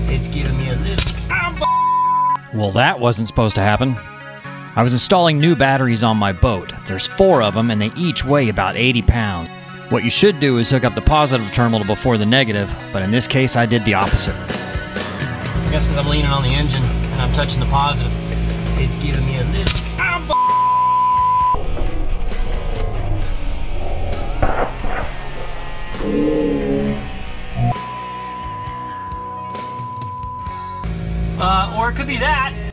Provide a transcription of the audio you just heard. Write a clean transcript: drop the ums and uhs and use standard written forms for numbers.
It's giving me a little. Well, that wasn't supposed to happen. I was installing new batteries on my boat. There's 4 of them and they each weigh about 80 pounds. What you should do is hook up the positive terminal before the negative, but in this case I did the opposite. I guess because I'm leaning on the engine and I'm touching the positive, it's giving me a little. Or it could be that.